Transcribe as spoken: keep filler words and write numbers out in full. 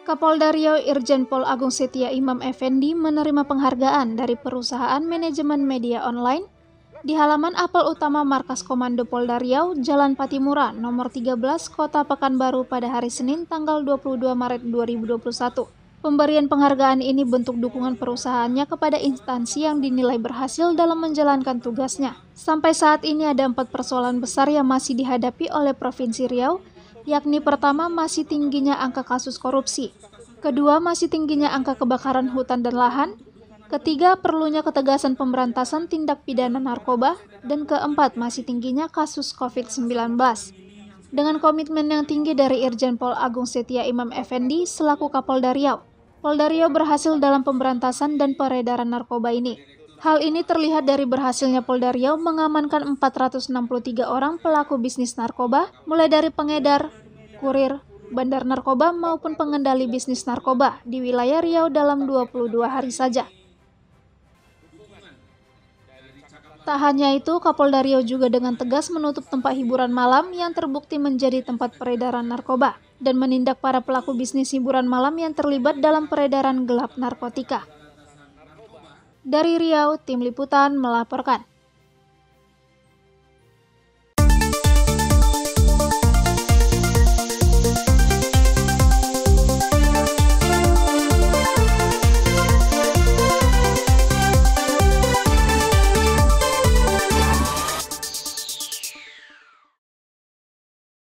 Kapolda Riau Irjen Pol Agung Setia Imam Effendi menerima penghargaan dari perusahaan manajemen media online di halaman apel utama Markas Komando Polda Riau, Jalan Patimura, nomor tiga belas, Kota Pekanbaru pada hari Senin tanggal dua puluh dua Maret dua ribu dua puluh satu. Pemberian penghargaan ini bentuk dukungan perusahaannya kepada instansi yang dinilai berhasil dalam menjalankan tugasnya. Sampai saat ini ada empat persoalan besar yang masih dihadapi oleh Provinsi Riau, yakni pertama masih tingginya angka kasus korupsi, kedua masih tingginya angka kebakaran hutan dan lahan, ketiga perlunya ketegasan pemberantasan tindak pidana narkoba, dan keempat masih tingginya kasus covid sembilan belas. Dengan komitmen yang tinggi dari Irjen Pol Agung Setia Imam Effendi selaku Kapolda Riau, Polda Riau berhasil dalam pemberantasan dan peredaran narkoba ini. Hal ini terlihat dari berhasilnya Polda Riau mengamankan empat ratus enam puluh tiga orang pelaku bisnis narkoba, mulai dari pengedar, kurir, bandar narkoba maupun pengendali bisnis narkoba di wilayah Riau dalam dua puluh dua hari saja. Tak hanya itu, Kapolda Riau juga dengan tegas menutup tempat hiburan malam yang terbukti menjadi tempat peredaran narkoba dan menindak para pelaku bisnis hiburan malam yang terlibat dalam peredaran gelap narkotika. Dari Riau, Tim Liputan melaporkan.